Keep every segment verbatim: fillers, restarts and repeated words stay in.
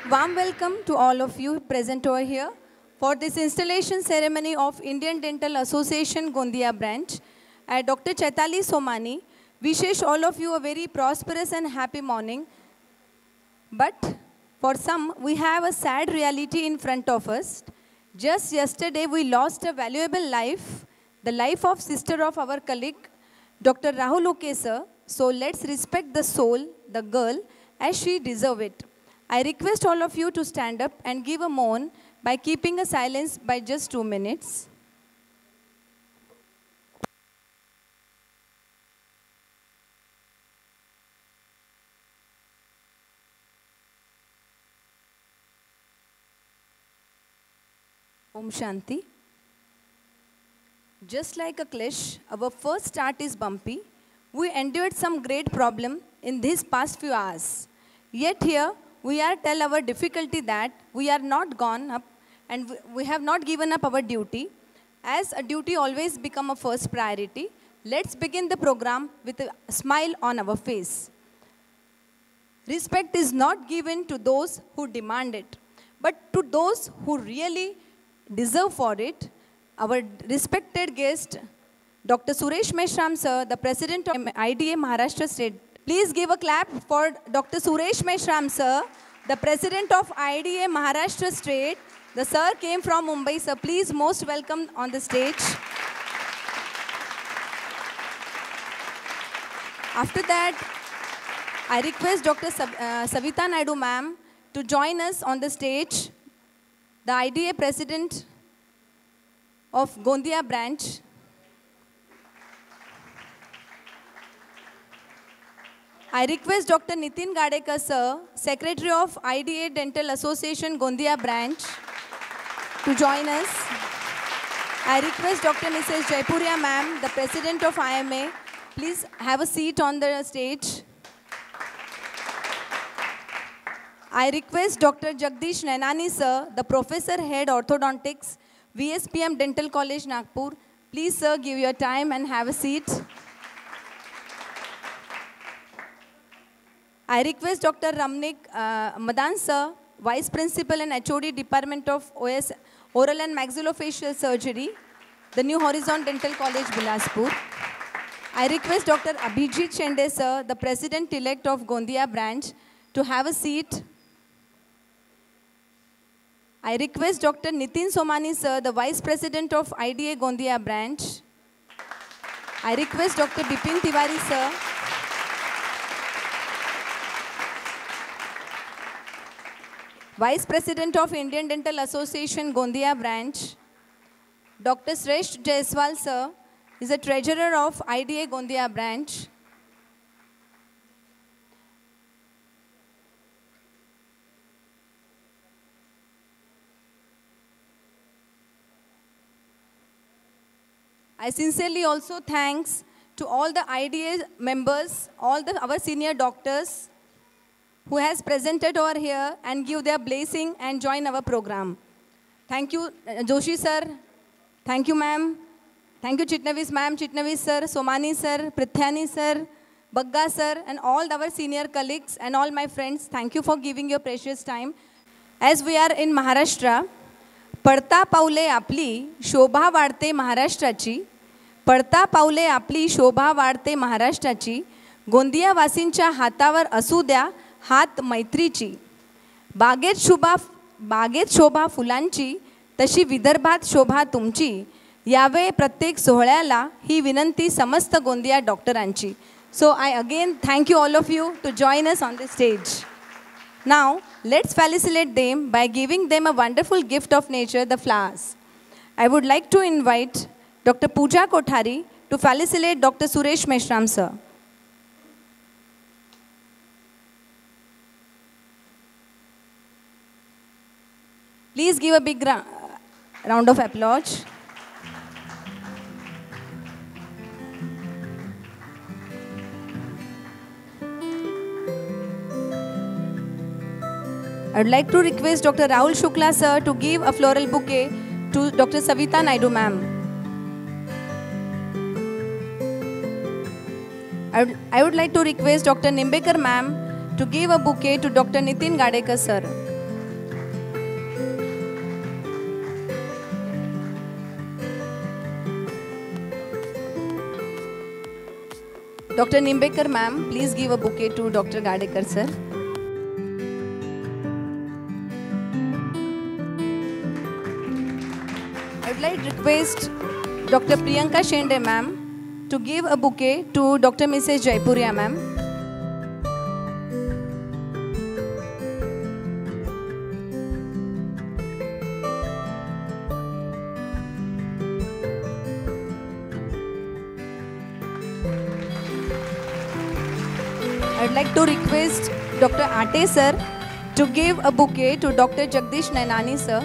Warm welcome to all of you present over here for this installation ceremony of Indian Dental Association Gondia branch. I, Doctor Chaitali Somani, wishes all of you a very prosperous and happy morning. But for some, we have a sad reality in front of us. Just yesterday, we lost a valuable life, the life of sister of our colleague, Doctor Rahul Shukla sir. So let's respect the soul, the girl, as she deserves it. I request all of you to stand up and give a moan by keeping a silence by just two minutes. Om Shanti. Just like a clash, our first start is bumpy. We endured some great problem in these past few hours. Yet here, we are tell our difficulty that we are not gone up and we have not given up our duty. As a duty always become a first priority, let's begin the program with a smile on our face. Respect is not given to those who demand it, but to those who really deserve for it. Our respected guest, Doctor Suresh Meshram sir, the President of I D A Maharashtra State. Please give a clap for Doctor Suresh Meshram sir, the President of I D A Maharashtra State. The sir came from Mumbai, sir. Please most welcome on the stage. After that, I request Doctor Sav uh, Savita Naidu ma'am to join us on the stage. The I D A President of Gondia branch. I request Doctor Nitin Gadekar sir, Secretary of I D A Dental Association Gondia branch, to join us. I request Doctor Missus Jaipuria ma'am, the President of I M A, please have a seat on the stage. I request Doctor Jagdish Nainani sir, the Professor Head Orthodontics, V S P M Dental College Nagpur. Please sir, give your time and have a seat. I request Doctor Ramnik, uh, Madan sir, Vice Principal and H O D Department of O S, Oral and Maxillofacial Surgery, the New Horizon Dental College, Bilaspur. I request Doctor Abhijeet Shende sir, the President-elect of Gondia branch, to have a seat. I request Doctor Nitin Somani sir, the Vice President of I D A Gondia branch. I request Doctor Bipin Tiwari sir, Vice President of Indian Dental Association Gondia branch. Doctor Shreshtha Jaiswal sir is the Treasurer of I D A Gondia branch. I sincerely also thanks to all the I D A members, all the our senior doctors who has presented over here and give their blessing and join our program. Thank you, uh, Joshi sir. Thank you, ma'am. Thank you, Chitnavis ma'am, Chitnavis sir, Somani sir, Prithyani sir, Bagga sir, and all our senior colleagues and all my friends. Thank you for giving your precious time. As we are in Maharashtra, पडता पाऊले आपली शोभा वाढते महाराष्ट्राची, पडता पाऊले आपली शोभा वाढते महाराष्ट्राची, गोंदिया वासींच्या हातावर असू द्या हात मैत्रीची, बागेत शोभा बागेत शोभा फुलांची, तशी विदर्भात शोभा तुमची, यावे प्रत्येक सोहळ्याला ही विनंती समस्त गोंदिया डॉक्टरांची. So I again thank you all of you to join us on the stage. Now let's felicitate them by giving them a wonderful gift of nature, the flowers. I would like to invite Doctor Pooja Kothari to felicitate Doctor Suresh Meshram sir. Please give a big round of applause. I would like to request Doctor Rahul Shukla sir to give a floral bouquet to Doctor Savita Naidu ma'am. I would, I would like to request Doctor Nimbekar ma'am to give a bouquet to Doctor Nitin Gadekar sir. Doctor Nimbekar ma'am, please give a bouquet to Doctor Gadekar sir. I would like to request Doctor Priyanka Shende ma'am to give a bouquet to Doctor Missus Jaipuria ma'am. I would like to request Doctor Ate sir to give a bouquet to Doctor Jagdish Nainani sir.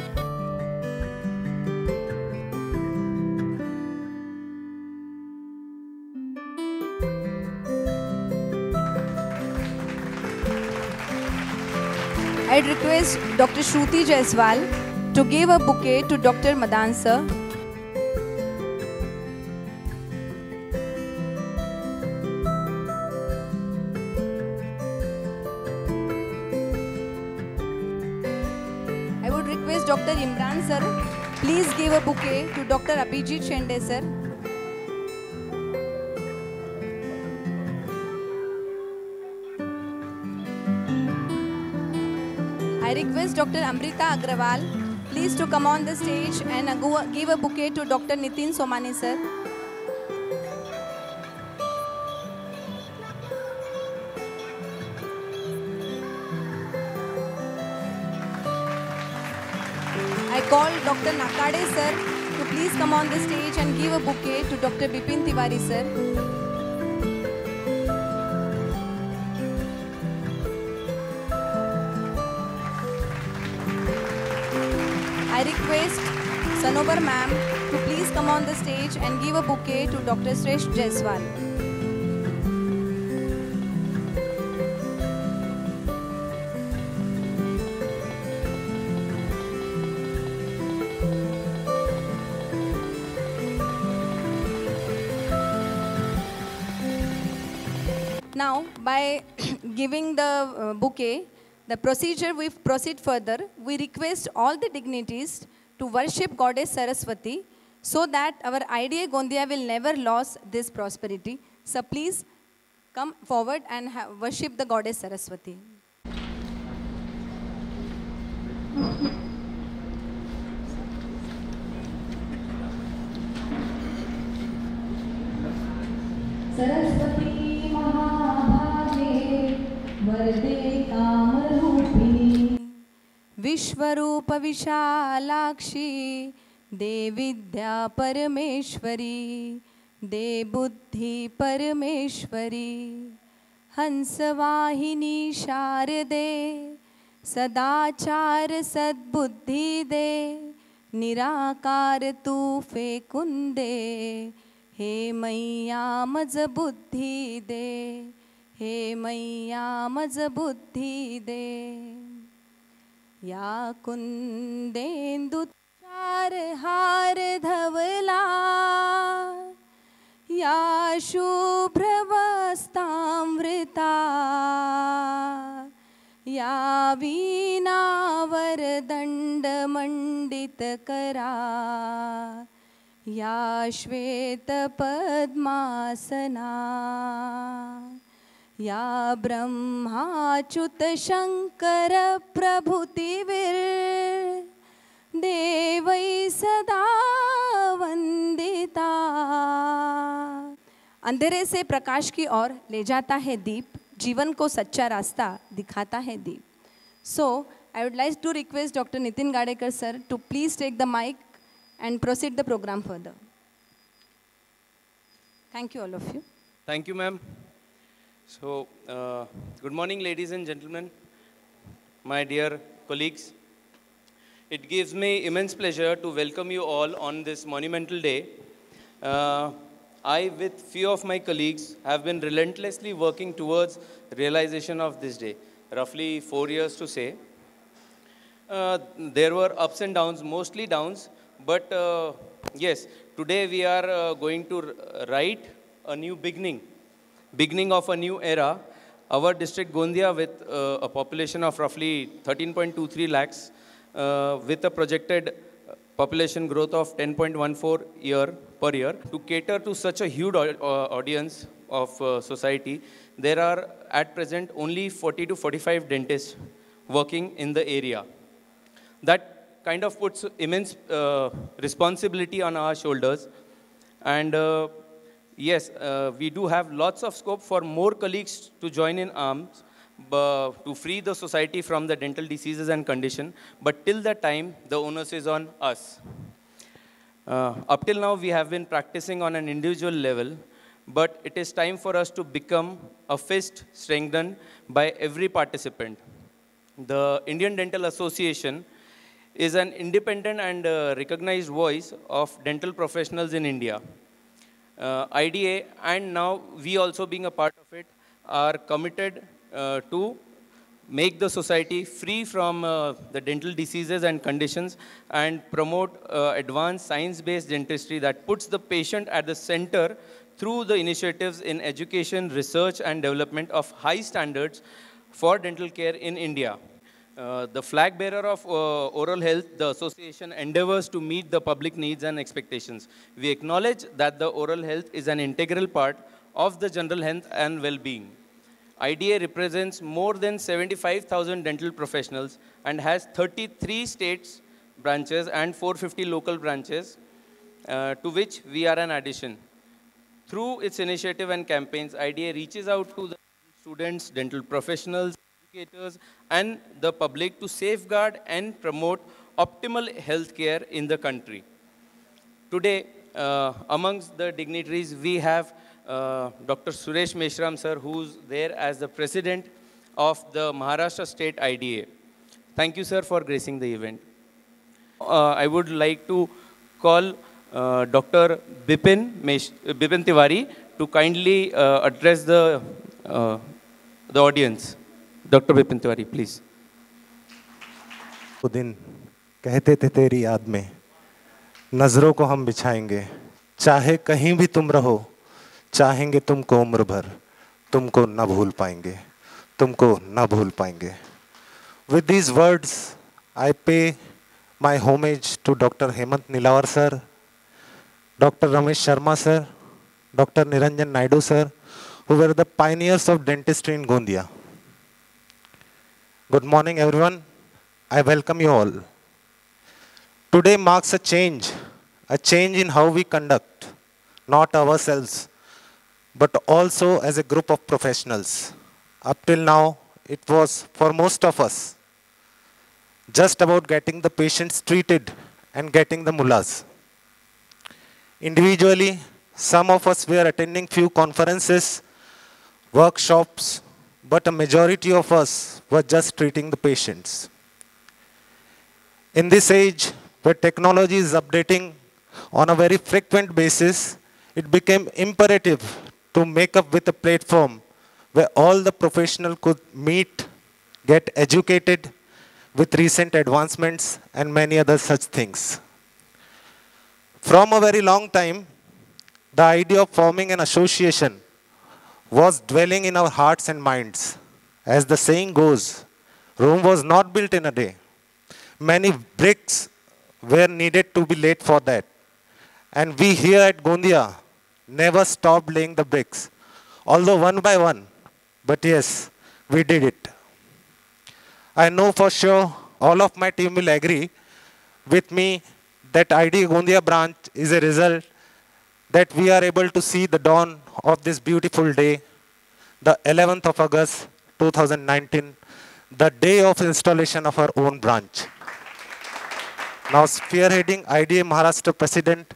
I would request Doctor Shruti Jaiswal to give a bouquet to Doctor Madan sir. I would request Doctor Imran sir, please give a bouquet to Doctor Abhijeet Shende sir. I request Doctor Amrita Agrawal, please to come on the stage and give a bouquet to Doctor Nitin Somani sir. I call Doctor Nakade sir to please come on the stage and give a bouquet to Doctor Bipin Tiwari sir. I request Sanobar ma'am to please come on the stage and give a bouquet to Doctor Shreshtha Jaiswal. Now, by giving the uh, bouquet, the procedure we proceed further. We request all the dignitaries to worship Goddess Saraswati so that our I D A Gondia will never lose this prosperity. So please come forward and worship the Goddess Saraswati. Saraswati Mahabhage Varde Kamarupini Vishwarupa Vishalakshi De Vidya Parameshwari De Buddhi Parameshwari Hansavahini Sharade Sadachar Sadbuddhi De Nirakar Tu Fekunde He Maiya Maj Buddhi De He Maiya Maj Buddhi De Ya Kundendu Char Har Dhavla Ya Shubhravastamvrita Ya Veena Vardanda Mandit Kara Ya Shveta Padmasana Ya Brahma Chuta Shankara Prabhutivir Devai Sada Vandita. अंधेरे से प्रकाश की ओर ले जाता है दीप, जीवन को सच्चा रास्ता दिखाता है दीप. So, I would like to request Doctor Nitin Gadekar sir to please take the mic and proceed the program further. Thank you all of you. Thank you, ma'am. So, uh, good morning, ladies and gentlemen, my dear colleagues. It gives me immense pleasure to welcome you all on this monumental day. Uh, I, with few of my colleagues, have been relentlessly working towards realization of this day. Roughly four years to say. Uh, there were ups and downs, mostly downs, but uh, yes, today we are uh, going to write a new beginning. Beginning of a new era. Our district Gondia, with uh, a population of roughly thirteen point two three lakhs, uh, with a projected population growth of ten point one four year per year, to cater to such a huge uh, audience of uh, society, there are at present only forty to forty-five dentists working in the area. That kind of puts immense uh, responsibility on our shoulders. And uh, yes, uh, we do have lots of scope for more colleagues to join in arms to free the society from the dental diseases and condition. But till that time, the onus is on us. Uh, up till now, we have been practicing on an individual level, but it is time for us to become a fist strengthened by every participant. The Indian Dental Association is an independent and uh, recognized voice of dental professionals in India. Uh, I D A, and now we also being a part of it, are committed uh, to make the society free from uh, the dental diseases and conditions and promote uh, advanced science-based dentistry that puts the patient at the center through the initiatives in education, research, and development of high standards for dental care in India. Uh, the flag bearer of uh, oral health, the association endeavors to meet the public needs and expectations. We acknowledge that the oral health is an integral part of the general health and well-being. I D A represents more than seventy-five thousand dental professionals and has thirty-three states branches and four hundred fifty local branches, uh, to which we are an addition. Through its initiative and campaigns, I D A reaches out to the students, dental professionals, educators, and the public to safeguard and promote optimal healthcare in the country. Today, uh, amongst the dignitaries, we have uh, Doctor Suresh Meshram, sir, who's there as the president of the Maharashtra State I D A. Thank you, sir, for gracing the event. Uh, I would like to call uh, Doctor Bipin, Mesh Bipin Tiwari to kindly uh, address the, uh, the audience. Doctor Bipin Tiwari, please. वो दिन कहते थे तेरी याद में नजरों को हम बिछाएंगे, चाहे कहीं भी तुम रहो, चाहेंगे तुमको उम्र भर, तुमको न भूल पाएंगे, तुमको न भूल पाएंगे. With these words, I pay my homage to Doctor Hemant Nilawar sir, Doctor Ramesh Sharma sir, Doctor Niranjan Naidu sir, who were the pioneers of dentistry in Gondia. Good morning, everyone. I welcome you all. Today marks a change, a change in how we conduct, not ourselves, but also as a group of professionals. Up till now, it was for most of us just about getting the patients treated and getting the mullahs. Individually, some of us were attending few conferences, workshops, but a majority of us were just treating the patients. In this age, where technology is updating on a very frequent basis, it became imperative to make up with a platform where all the professionals could meet, get educated with recent advancements and many other such things. From a very long time, the idea of forming an association was dwelling in our hearts and minds. As the saying goes, Rome was not built in a day. Many bricks were needed to be laid for that. And we here at Gondia never stopped laying the bricks, although one by one, but yes, we did it. I know for sure all of my team will agree with me that I D A Gondia branch is a result that we are able to see the dawn of this beautiful day, the eleventh of August two thousand nineteen, the day of installation of our own branch. Now spearheading I D A Maharashtra President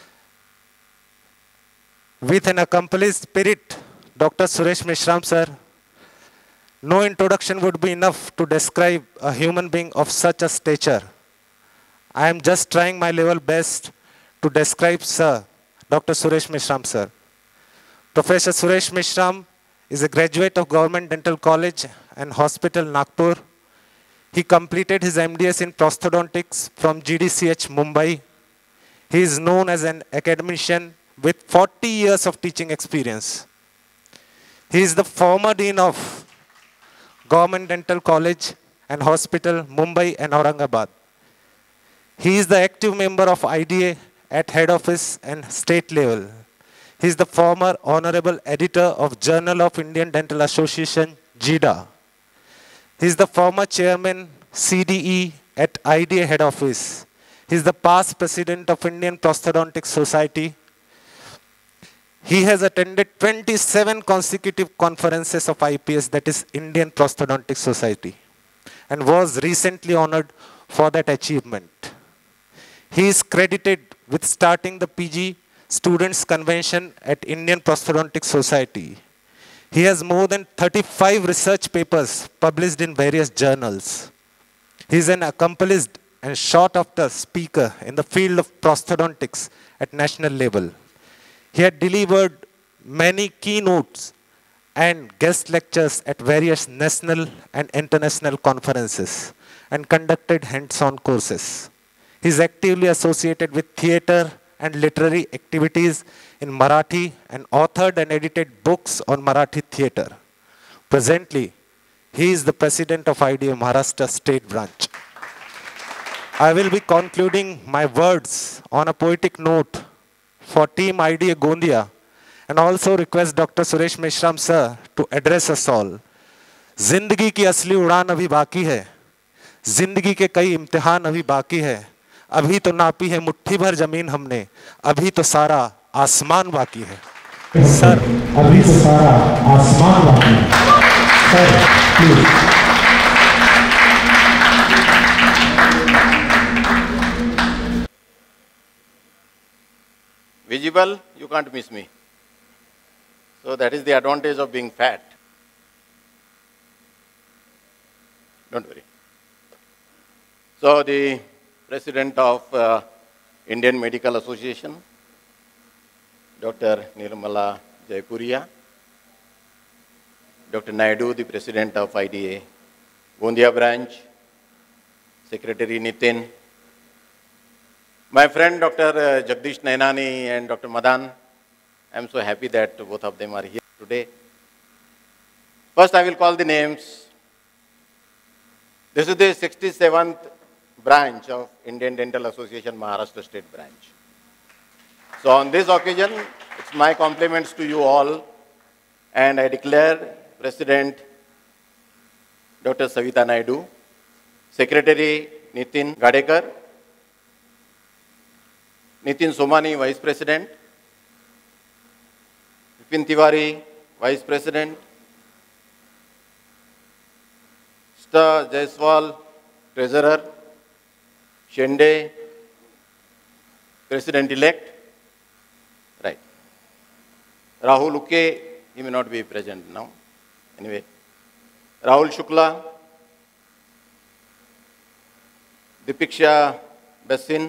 with an accomplished spirit, Doctor Suresh Meshram sir. No introduction would be enough to describe a human being of such a stature. I am just trying my level best to describe sir, Doctor Suresh Meshram sir. Professor Suresh Meshram is a graduate of Government Dental College and Hospital, Nagpur. He completed his M D S in Orthodontics from G D C H, Mumbai. He is known as an academician with forty years of teaching experience. He is the former Dean of Government Dental College and Hospital, Mumbai and Aurangabad. He is the active member of I D A at head office and state level. He is the former Honorable Editor of Journal of Indian Dental Association, J I D A. He is the former Chairman, C D E at I D A Head Office. He is the past President of Indian Orthodontics Society. He has attended twenty-seven consecutive conferences of I P S, that is Indian Orthodontics Society, and was recently honored for that achievement. He is credited with starting the P G Students' Convention at Indian Orthodontics Society. He has more than thirty-five research papers published in various journals. He is an accomplished and sought-after speaker in the field of orthodontics at national level. He had delivered many keynotes and guest lectures at various national and international conferences and conducted hands-on courses. He is actively associated with theatre and literary activities in Marathi and authored and edited books on Marathi theatre. Presently, he is the President of I D A Maharashtra State Branch. I will be concluding my words on a poetic note for Team I D A Gondia, and also request Doctor Suresh Meshram sir to address us all. जिंदगी की असली उड़ान अभी बाकी है, जिंदगी के कई इम्तिहान अभी बाकी है, अभी तो नापी है मुट्ठी भर जमीन हमने, अभी तो सारा आसमान बाकी है. सर, अभी तो सारा आसमान बाकी है. Sir, please. Visible, you can't miss me. So that is the advantage of being fat. Don't worry. So the President of uh, Indian Medical Association, Doctor Nirmala Jaypuria, Doctor Naidu, the President of I D A Gondia branch, Secretary Nitin, my friend Doctor Jagdish Nainani and Doctor Madan, I am so happy that both of them are here today. First I will call the names. This is the sixty-seventh branch of Indian Dental Association Maharashtra State Branch. So on this occasion, it's my compliments to you all, and I declare President Doctor Savita Naidu, Secretary Nitin Gadekar, Nitin Somani, Vice President, Bipin Tiwari, Vice President, Jaiswal, Treasurer, Shende, President-elect, right. Rahul Shukla, he may not be present now, anyway. Rahul Shukla, Deepkishan Bisen,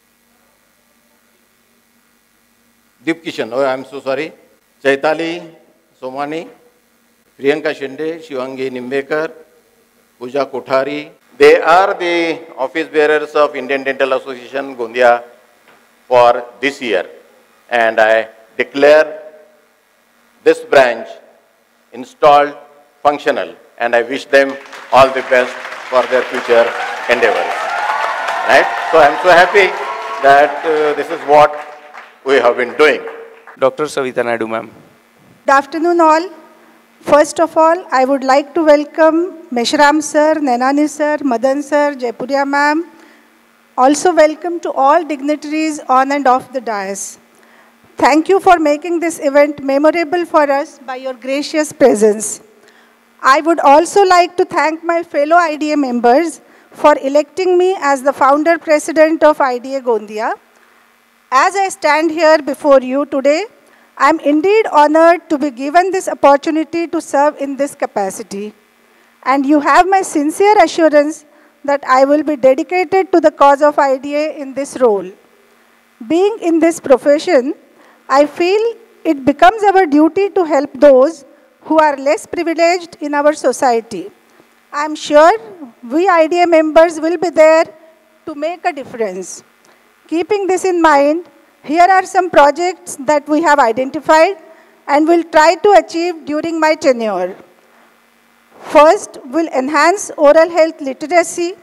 Deepkishan, oh I am so sorry, Chaitali, Somani, Priyanka Shende, Shivangi Nimbekar, Puja Kothari. They are the office bearers of Indian Dental Association Gondia for this year, and I declare this branch installed functional, and I wish them all the best for their future endeavors. Right? So I am so happy that uh, this is what we have been doing. Doctor Savita Naidu, ma'am. Good afternoon all. First of all, I would like to welcome Meshram sir, Nainani sir, Madan sir, Jaypuria ma'am. Also welcome to all dignitaries on and off the dais. Thank you for making this event memorable for us by your gracious presence. I would also like to thank my fellow I D A members for electing me as the founder president of I D A Gondia. As I stand here before you today, I am indeed honored to be given this opportunity to serve in this capacity. And you have my sincere assurance that I will be dedicated to the cause of I D A in this role. Being in this profession, I feel it becomes our duty to help those who are less privileged in our society. I am sure we I D A members will be there to make a difference. Keeping this in mind, here are some projects that we have identified and will try to achieve during my tenure. First, we'll enhance oral health literacy,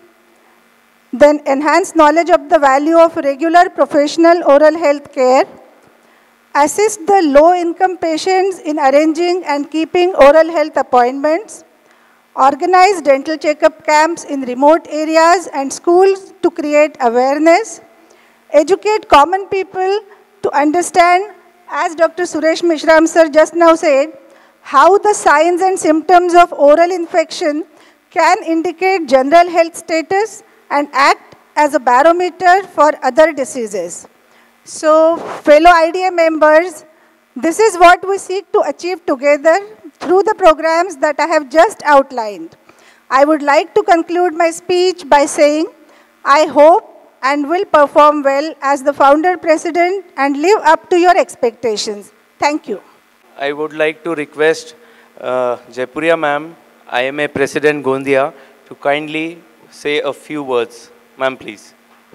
then enhance knowledge of the value of regular professional oral health care, assist the low-income patients in arranging and keeping oral health appointments, organize dental checkup camps in remote areas and schools to create awareness, educate common people to understand, as Doctor Suresh Meshram sir just now said, how the signs and symptoms of oral infection can indicate general health status and act as a barometer for other diseases. So, fellow I D A members, this is what we seek to achieve together through the programs that I have just outlined. I would like to conclude my speech by saying, I hope and will perform well as the founder president and live up to your expectations. Thank you. I would like to request uh, Jaipuria ma'am, I am a President Gondia, to kindly say a few words. Ma'am, please.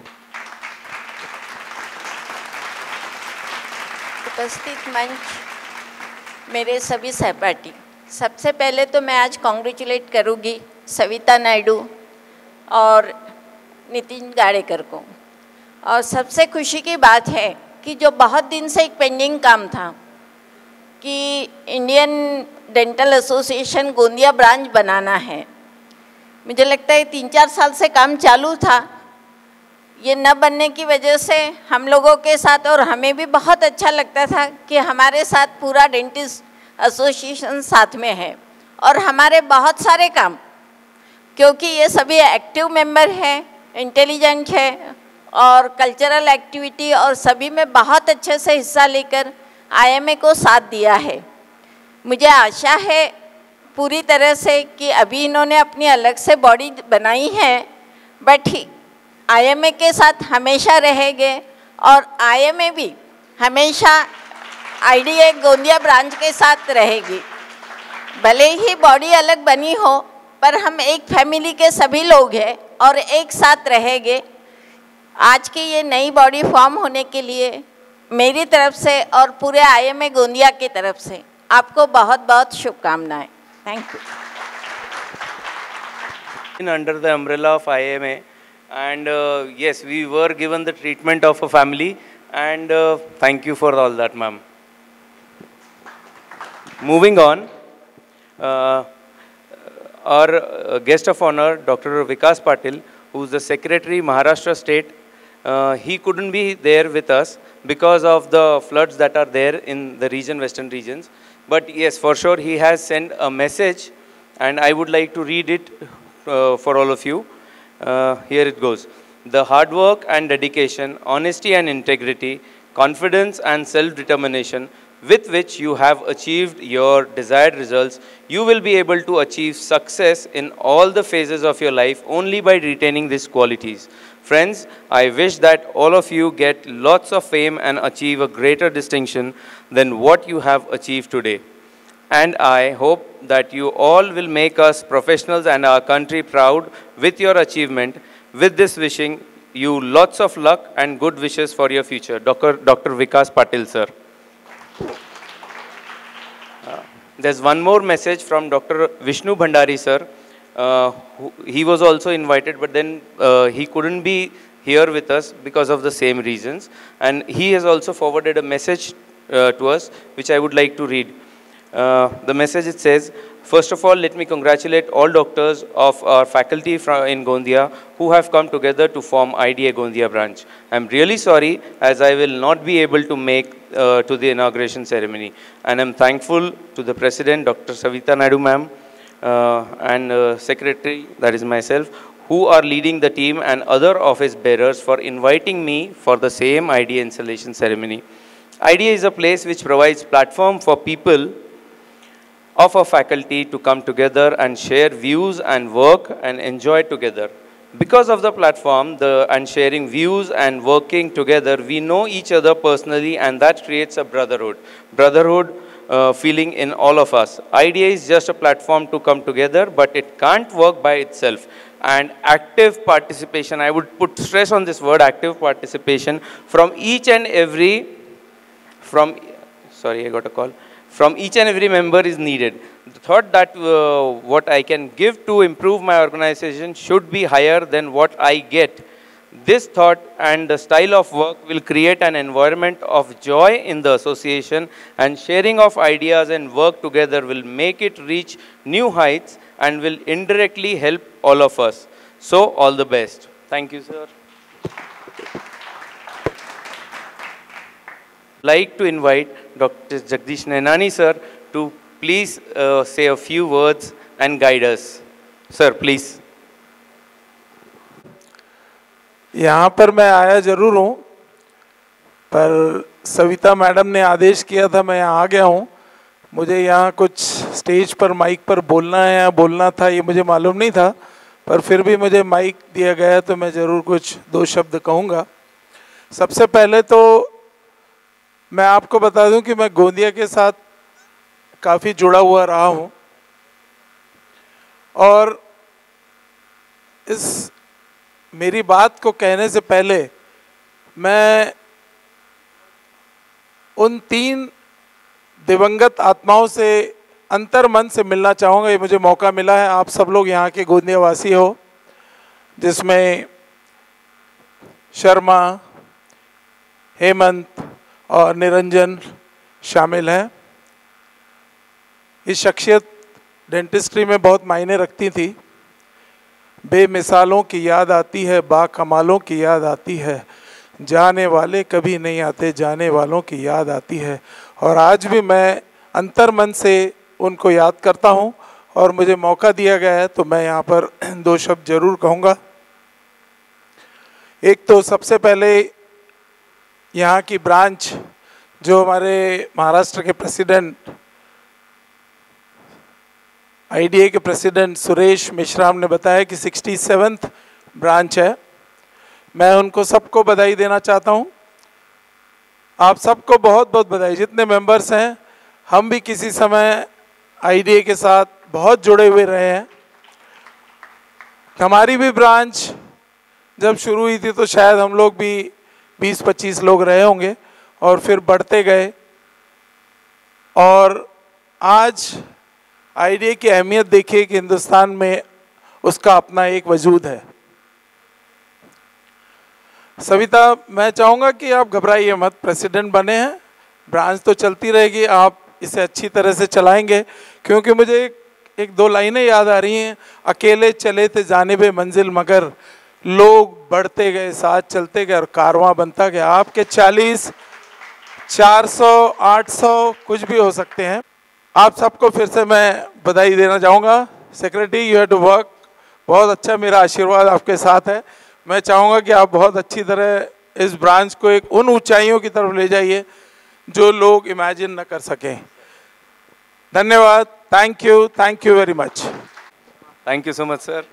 उपस्थित मंच, मेरे सभी सहपाठी, सबसे पहले तो मैं आज कॉन्ग्रेचुलेट करूँगी सविता नायडू और नितिन गाडेकर को। और सबसे खुशी की बात है कि जो बहुत दिन से एक पेंडिंग काम था कि Indian dental association Gondia branch बनाना है, मुझे लगता है तीन चार साल से काम चालू था। ये न बनने की वजह से हम लोगों के साथ और हमें भी बहुत अच्छा लगता था कि हमारे साथ पूरा डेंटिस्ट एसोसिएशन साथ में है और हमारे बहुत सारे काम, क्योंकि ये सभी एक्टिव मेंबर हैं, इंटेलिजेंट है और कल्चरल एक्टिविटी और सभी में बहुत अच्छे से हिस्सा लेकर आईएमए को साथ दिया है। मुझे आशा है पूरी तरह से कि अभी इन्होंने अपनी अलग से बॉडी बनाई है, बट आईएमए के साथ हमेशा रहेंगे और आईएमए भी हमेशा आईडीए गोंदिया ब्रांच के साथ रहेगी। भले ही बॉडी अलग बनी हो, पर हम एक फैमिली के सभी लोग हैं और एक साथ रहेंगे। आज की ये नई बॉडी फॉर्म होने के लिए मेरी तरफ से और पूरे आईएमए गोंदिया की तरफ से आपको बहुत बहुत शुभकामनाएं। Thank you. In under the umbrella of I M A, and uh, yes, we were given the treatment of a family, and uh, thank you for all that, ma'am. Moving on, uh, our uh, guest of honor, Doctor Vikas Patil, who is the Secretary, Maharashtra State, uh, he couldn't be there with us because of the floods that are there in the region, western regions. But yes, for sure, he has sent a message, and I would like to read it uh, for all of you. Uh, here it goes. The hard work and dedication, honesty and integrity, confidence and self-determination with which you have achieved your desired results, you will be able to achieve success in all the phases of your life only by retaining these qualities. Friends, I wish that all of you get lots of fame and achieve a greater distinction than what you have achieved today. And I hope that you all will make us professionals and our country proud with your achievement. With this, wishing you lots of luck and good wishes for your future. Doctor Doctor Vikas Patil, sir. Uh, there's one more message from Doctor Vishnu Bhandari, sir. Uh, who, he was also invited, but then uh, he couldn't be here with us because of the same reasons. And he has also forwarded a message uh, to us, which I would like to read. Uh, the message, it says, first of all, let me congratulate all doctors of our faculty from in Gondia who have come together to form I D A Gondia branch. I'm really sorry as I will not be able to make uh, to the inauguration ceremony. And I'm thankful to the President, Doctor Savita Naidu ma'am, uh, and uh, Secretary, that is myself, who are leading the team, and other office bearers for inviting me for the same I D A installation ceremony. I D A is a place which provides platform for people of our faculty to come together and share views and work and enjoy together. Because of the platform the, and sharing views and working together, we know each other personally, and that creates a brotherhood. Brotherhood uh, feeling in all of us. I D A is just a platform to come together, but it can't work by itself. And active participation, I would put stress on this word, active participation from each and every, from, sorry, I got a call. From each and every member is needed. The thought that uh, what I can give to improve my organization should be higher than what I get. This thought and the style of work will create an environment of joy in the association, and sharing of ideas and work together will make it reach new heights and will indirectly help all of us. So, all the best. Thank you, sir. Like to invite Doctor Jagdish Nainani, sir, to please uh, say a few words and guide us. Sir, please. यहाँ पर मैं आया जरूर हूँ, पर Savita madam ने आदेश किया था, मैं यहाँ आ गया हूँ। मुझे यहाँ कुछ स्टेज पर माइक पर बोलना है या बोलना था, ये मुझे मालूम नहीं था, पर फिर भी मुझे माइक दिया गया तो मैं ज़रूर कुछ दो शब्द कहूँगा। सबसे पहले तो मैं आपको बता दूं कि मैं गोंदिया के साथ काफ़ी जुड़ा हुआ रहा हूँ, और इस मेरी बात को कहने से पहले मैं उन तीन दिवंगत आत्माओं से अंतर मन से मिलना चाहूँगा। ये मुझे मौका मिला है, आप सब लोग यहाँ के गोंदिया वासी हो, जिसमें शर्मा, हेमंत और निरंजन शामिल हैं। इस शख्सियत डेंटिस्ट्री में बहुत मायने रखती थी। बेमिसालों की याद आती है, बाकमालों की याद आती है, जाने वाले कभी नहीं आते, जाने वालों की याद आती है। और आज भी मैं अंतर्मन से उनको याद करता हूं, और मुझे मौका दिया गया है तो मैं यहाँ पर दो शब्द जरूर कहूँगा। एक तो सबसे पहले यहाँ की ब्रांच, जो हमारे महाराष्ट्र के प्रेसिडेंट, आईडीए के प्रेसिडेंट सुरेश मेशराम ने बताया कि सिक्सटी सेवन्थ ब्रांच है। मैं उनको सबको बधाई देना चाहता हूँ। आप सबको बहुत बहुत बधाई, जितने मेंबर्स हैं। हम भी किसी समय आईडीए के साथ बहुत जुड़े हुए रहे हैं। हमारी भी ब्रांच जब शुरू हुई थी तो शायद हम लोग भी बीस पच्चीस लोग रहे होंगे, और फिर बढ़ते गए, और आज आईडीए की अहमियत देखिए कि हिंदुस्तान में उसका अपना एक वजूद है। सविता, मैं चाहूँगा कि आप घबराइए मत, प्रेसिडेंट बने हैं, ब्रांच तो चलती रहेगी, आप इसे अच्छी तरह से चलाएंगे। क्योंकि मुझे एक, एक दो लाइनें याद आ रही हैं। अकेले चले थे जानिबे मंजिल, मगर लोग बढ़ते गए, साथ चलते गए, और कारवां बनता गया। आपके चालीस, चार सौ, आठ सौ कुछ भी हो सकते हैं। आप सबको फिर से मैं बधाई देना चाहूँगा। Secretary, you have to work. बहुत अच्छा, मेरा आशीर्वाद आपके साथ है। मैं चाहूँगा कि आप बहुत अच्छी तरह इस ब्रांच को एक उन ऊंचाइयों की तरफ ले जाइए जो लोग इमेजिन न कर सकें। धन्यवाद। Thank you, thank you very much. Thank you so much, sir.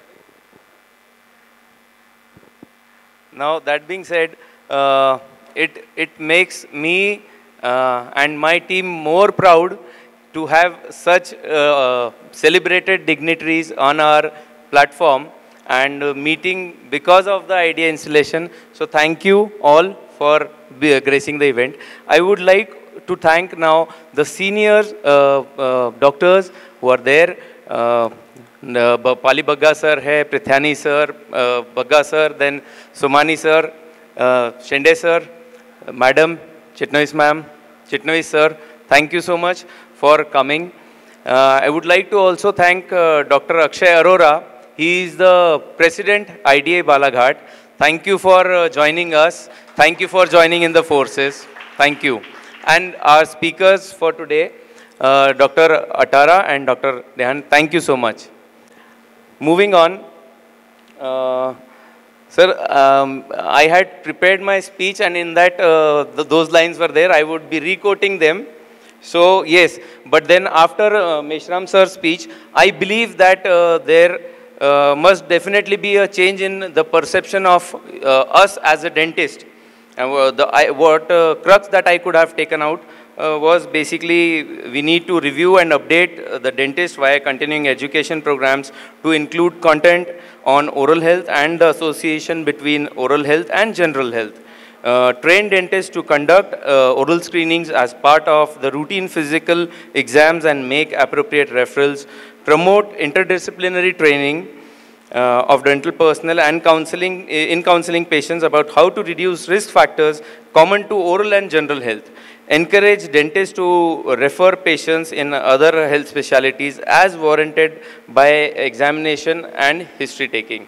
Now that being said, uh, it it makes me uh, and my team more proud to have such uh, celebrated dignitaries on our platform and uh, meeting because of the idea installation. So thank you all for be, uh, gracing the event. I would like to thank now the seniors uh, uh, doctors who are there. Uh, Pali Bagga sir है, Prithyani sir, Bagga sir, then Somani sir, Shende sir, madam, Chitnis ma'am, Chitnis sir, thank you so much for coming. Uh, I would like to also thank uh, Doctor Akshay Arora. He is the President I D A Balaghat. Thank you for uh, joining us. Thank you for joining in the forces. Thank you. And our speakers for today, uh, Doctor Atara and Doctor Dehan, thank you so much. Moving on, uh, sir, um, I had prepared my speech, and in that uh, the, those lines were there. I would be re-quoting them. So yes, but then after uh, Meshram sir's speech, I believe that uh, there uh, must definitely be a change in the perception of uh, us as a dentist. And uh, the I, what uh, crux that I could have taken out Uh, was basically we need to review and update uh, the dentist via continuing education programs to include content on oral health and the association between oral health and general health. Uh, train dentists to conduct uh, oral screenings as part of the routine physical exams and make appropriate referrals. Promote interdisciplinary training uh, of dental personnel and counseling, in counseling patients about how to reduce risk factors common to oral and general health. Encourage dentists to refer patients in other health specialties as warranted by examination and history taking.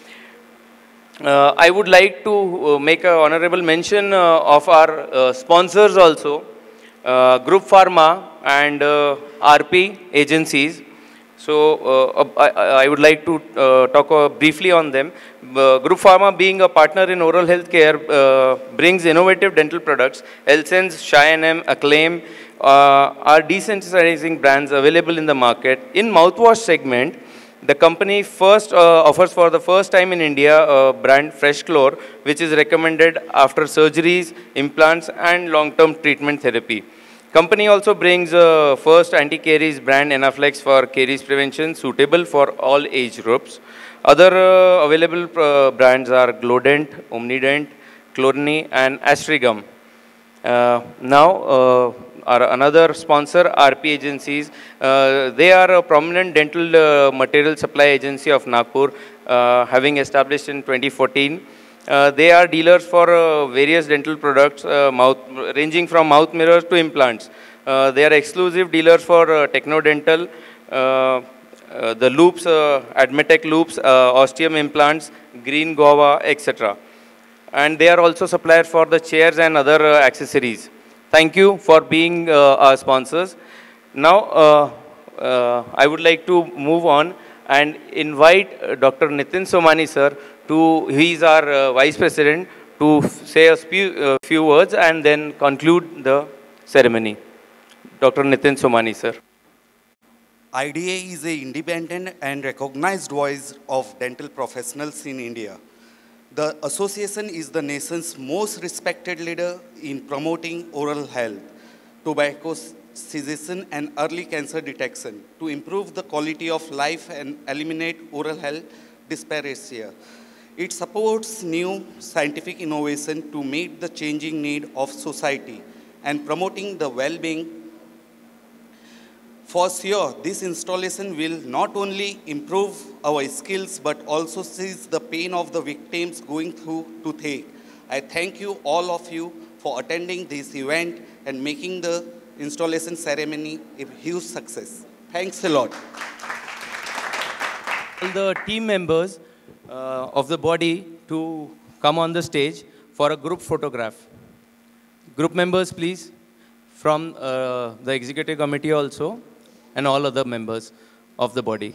Uh, I would like to uh, make an honorable mention uh, of our uh, sponsors also, uh, Group Pharma and uh, R P agencies. So uh, I, I would like to uh, talk uh, briefly on them. Uh, Group Pharma, being a partner in oral health care, uh, brings innovative dental products. Elsen's, Cheyenne, Acclaim uh, are desensitizing brands available in the market. In mouthwash segment, the company first uh, offers for the first time in India a brand Fresh Chlor, which is recommended after surgeries, implants and long-term treatment therapy. Company also brings uh, first anti-caries brand Enaflex for caries prevention, suitable for all age groups. Other uh, available uh, brands are Glodent, Omnident, Chlorni and Astrigum. Uh, now, uh, our another sponsor, R P agencies. Uh, they are a prominent dental uh, material supply agency of Nagpur, uh, having established in twenty fourteen. Uh, they are dealers for uh, various dental products, uh, mouth, ranging from mouth mirrors to implants. Uh, they are exclusive dealers for uh, Technodental, uh, uh, the loops, uh, Admetech loops, uh, osteum implants, green guava, et cetera. And they are also suppliers for the chairs and other uh, accessories. Thank you for being uh, our sponsors. Now, uh, uh, I would like to move on and invite uh, Doctor Nitin Somani, sir, to, he is our uh, Vice President, to say a few, uh, few words and then conclude the ceremony. Doctor Nitin Somani, sir. I D A is an independent and recognized voice of dental professionals in India. The association is the nation's most respected leader in promoting oral health, tobacco cessation and early cancer detection to improve the quality of life and eliminate oral health disparities. It supports new scientific innovation to meet the changing need of society and promoting the well-being. For sure, this installation will not only improve our skills, but also cease the pain of the victims going through toothache. I thank you, all of you, for attending this event and making the installation ceremony a huge success. Thanks a lot. All the team members uh, of the body to come on the stage for a group photograph. Group members, please, from uh, the executive committee also, and all other members of the body.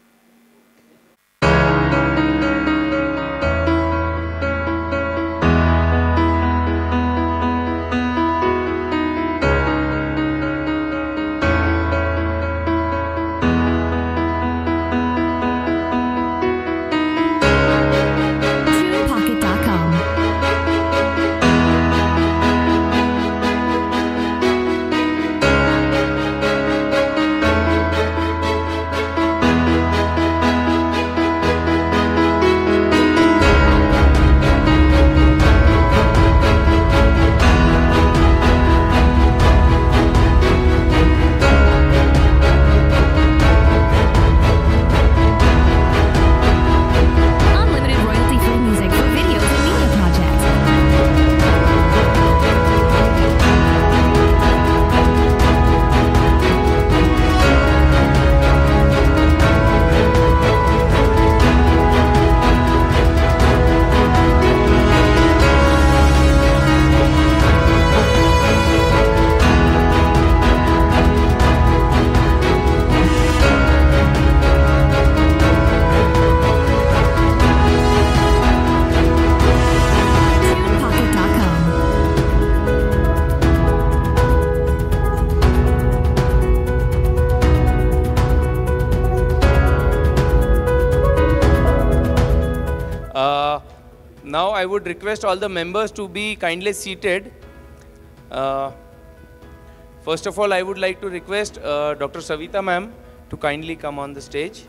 Now I would request all the members to be kindly seated. Uh, first of all, I would like to request uh, Doctor Savita ma'am to kindly come on the stage.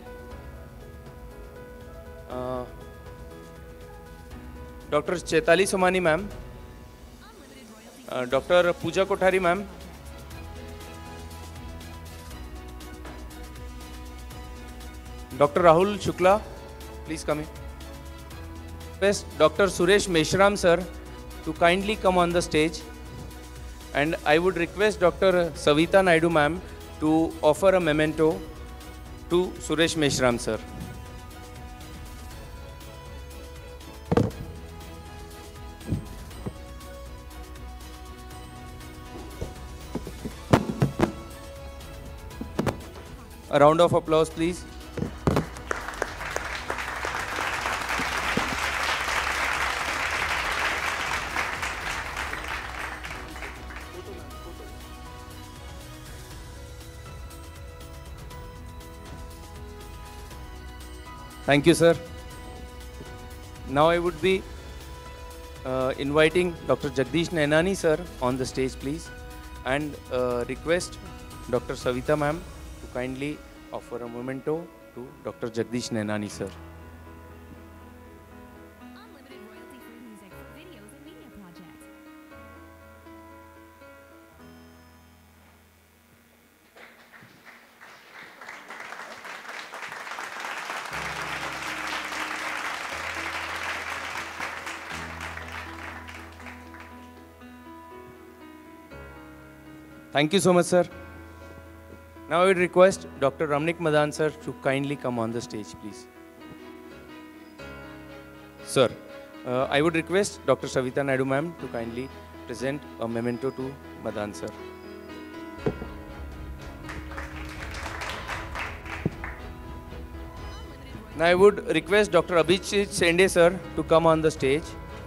Uh, Doctor Chaitali Somani ma'am. Uh, Doctor Pooja Kothari ma'am. Doctor Rahul Shukla. please come in. Request Doctor Suresh Meshram sir to kindly come on the stage. And I would request Doctor Savita Naidu ma'am to offer a memento to Suresh Meshram sir. A round of applause, please. Thank you, sir. Now I would be uh, inviting Doctor Jagdish Nainani, sir, on the stage, please, and uh, request Doctor Savita, ma'am, to kindly offer a memento to Doctor Jagdish Nainani, sir. Unlimited royalty-free music for videos and media projects. Thank you so much, sir. Now I would request Doctor Ramnik Madan, sir, to kindly come on the stage, please. Sir, uh, I would request Doctor Savita Naidu, ma'am, to kindly present a memento to Madan, sir. Now I would request Doctor Abhijeet Shende, sir, to come on the stage.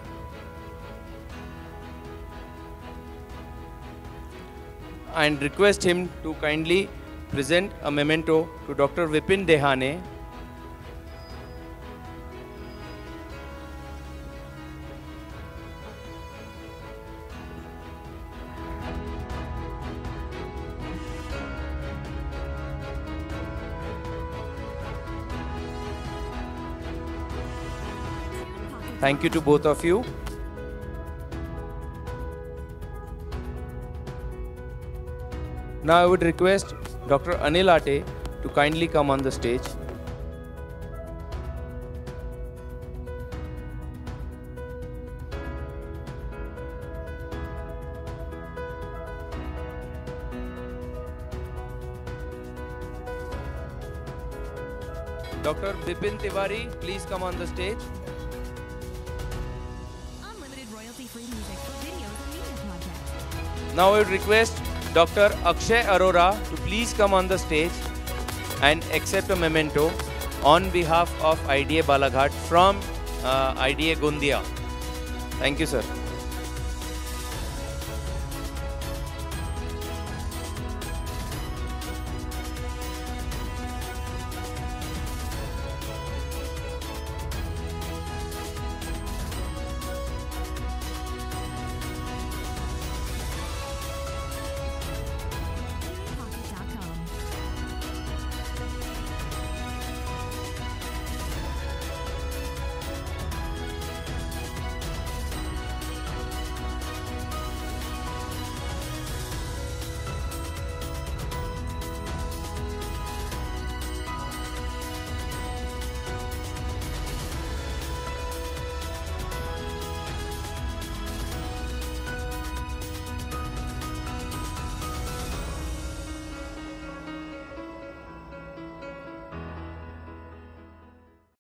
And request him to kindly present a memento to Doctor Bipin Tiwari. Thank you to both of you. Now I would request Doctor Anil Ate to kindly come on the stage. Doctor Bipin Tiwari, please come on the stage. Unlimited royalty-free music for videos and media projects. Now I would request Doctor Akshay Arora to please come on the stage and accept a memento on behalf of I D A Balaghat from uh, I D A Gondia. Thank you, sir.